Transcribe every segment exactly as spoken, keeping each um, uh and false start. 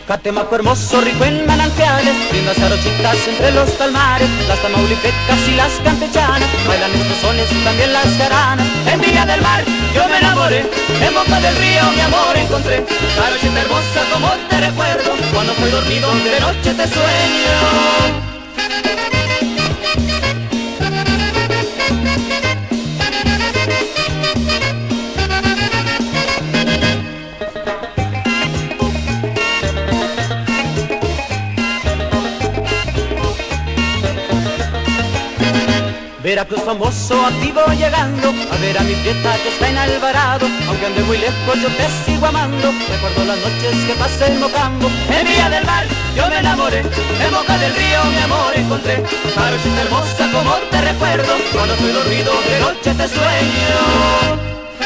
Catemaco hermoso, rico en manantiales, lindas jarochitas entre los palmares, las tamaulipecas y las campechanas, bailan estos sones y también las jaranas. En Villa del Mar yo me enamoré, en boca del río mi amor encontré, jarochita hermosa como te recuerdo, cuando estoy dormido de noche te sueño. Veracruz famoso, activo llegando, a ver a mi prieta que está en Alvarado, aunque ande muy lejos yo te sigo amando, recuerdo las noches que pasé en Mocambo. En Villa del Mar yo me enamoré, en boca del río mi amor encontré, jarochita hermosa como te recuerdo, cuando estoy dormido de noche te sueño.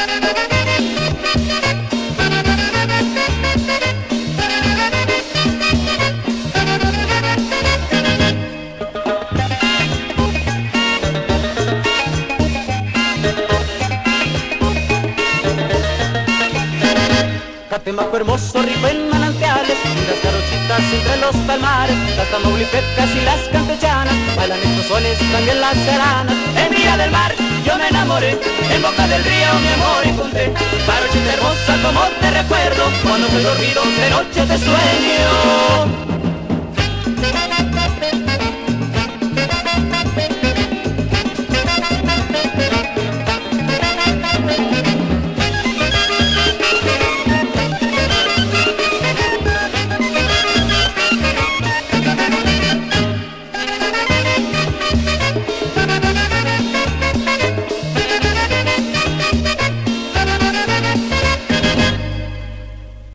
Catemaco hermoso, rico en manantiales, lindas jarochitas entre los palmares, las tamaulipecas y las campechanas, bailan estos soles y también las jaranas. En Villa del Mar yo me enamoré, en boca del río mi amor encontré, jarochita hermosa como te recuerdo, cuando estoy dormido de noche te sueño.